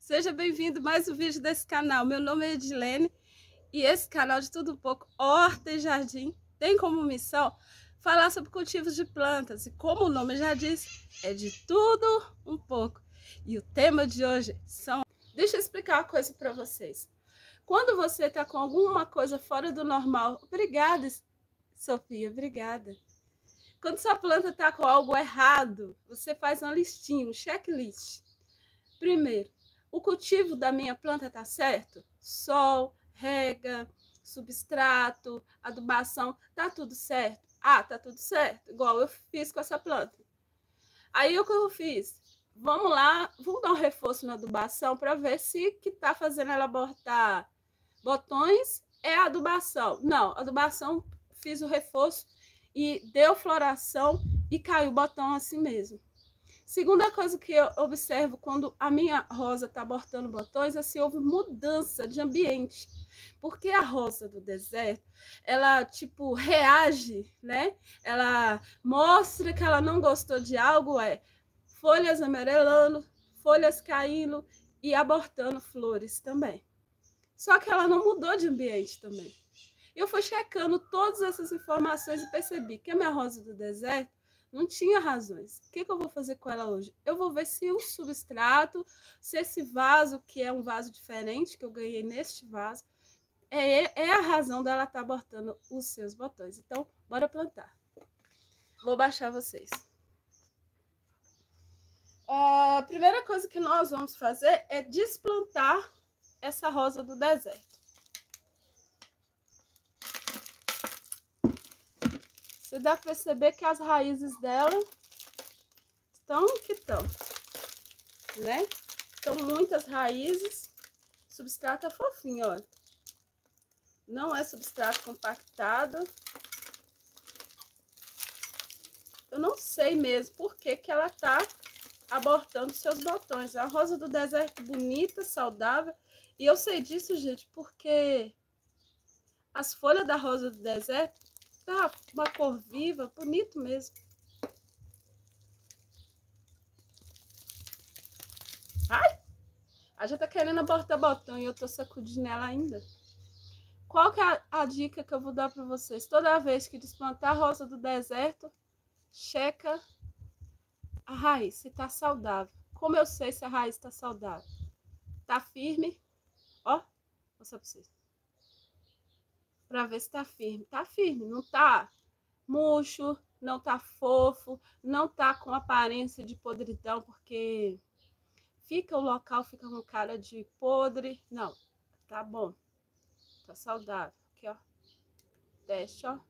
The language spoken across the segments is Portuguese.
Seja bem-vindo a mais um vídeo desse canal. Meu nome é Edilene e esse canal de Tudo Um Pouco, Horta e Jardim, tem como missão falar sobre cultivos de plantas. E como o nome já diz, é de tudo um pouco. E o tema de hoje são... Deixa eu explicar uma coisa para vocês. Quando você está com alguma coisa fora do normal... Obrigada, Sofia, obrigada. Quando sua planta está com algo errado, você faz uma listinha, um checklist. Primeiro, o cultivo da minha planta está certo? Sol, rega, substrato, adubação, tá tudo certo? Ah, tá tudo certo, igual eu fiz com essa planta. Aí o que eu fiz? Vamos lá, vamos dar um reforço na adubação para ver se que tá fazendo ela botar botões é a adubação. Não, a adubação, fiz o reforço e deu floração e caiu o botão assim mesmo. Segunda coisa que eu observo quando a minha rosa está botando botões é se houve mudança de ambiente. Porque a rosa do deserto, ela tipo reage, né? Ela mostra que ela não gostou de algo, folhas amarelando, folhas caindo e abortando flores também. Só que ela não mudou de ambiente também. Eu fui checando todas essas informações e percebi que a minha rosa do deserto não tinha razões. O que eu vou fazer com ela hoje? Eu vou ver se o substrato, se esse vaso, que é um vaso diferente, que eu ganhei neste vaso, é a razão dela estar abortando os seus botões. Então, bora plantar. Vou baixar vocês. A primeira coisa que nós vamos fazer é desplantar essa rosa do deserto. Você dá para perceber que as raízes dela estão que estão, né? São muitas raízes. O substrato é fofinho, ó. Não é substrato compactado. Eu não sei mesmo por que que ela tá abortando seus botões. É uma rosa do deserto bonita, saudável. E eu sei disso, gente, porque as folhas da rosa do deserto tá uma cor viva, bonito mesmo. Ai! Ela já tá querendo abortar botão e eu tô sacudindo ela ainda. Qual que é a dica que eu vou dar para vocês? Toda vez que desplantar a rosa do deserto, checa a raiz, se tá saudável. Como eu sei se a raiz tá saudável? Tá firme? Ó, vou mostrar pra vocês. Pra ver se tá firme. Tá firme, não tá murcho, não tá fofo, não tá com aparência de podridão, porque o local fica com cara de podre. Não, tá bom. Tá saudável. Aqui, ó. Teste, ó.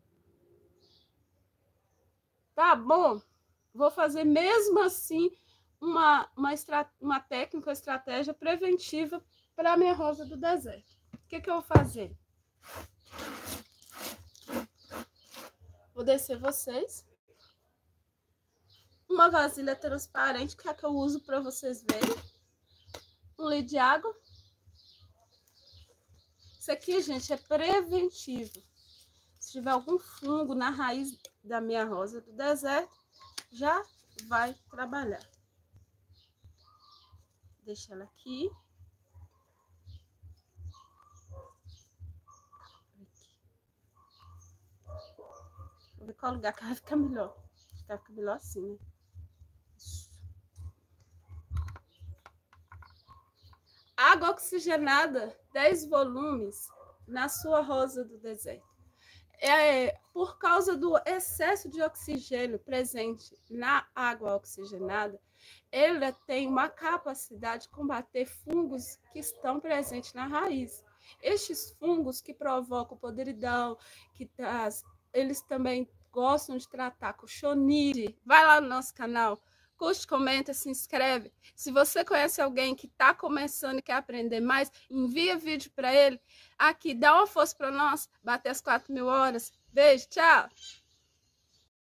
Tá bom. Vou fazer mesmo assim uma técnica, uma estratégia preventiva para minha rosa do deserto. O que eu vou fazer? Vou descer vocês. Uma vasilha transparente, que é a que eu uso para vocês verem. 1 litro de água. Isso aqui, gente, é preventivo. Se tiver algum fungo na raiz da minha rosa do deserto, já vai trabalhar. Deixa ela aqui. Vou ver qual lugar que ela fica melhor. Ela fica melhor assim, né? Isso. Água oxigenada, 10 volumes na sua rosa do deserto. Por causa do excesso de oxigênio presente na água oxigenada, ela tem uma capacidade de combater fungos que estão presentes na raiz. Estes fungos que provocam podridão, eles também gostam de tratar cochonilde. Vai lá no nosso canal, curte, comenta, se inscreve. Se você conhece alguém que está começando e quer aprender mais, envia vídeo para ele. Aqui, dá uma força para nós bater as 4.000 horas. Beijo, tchau!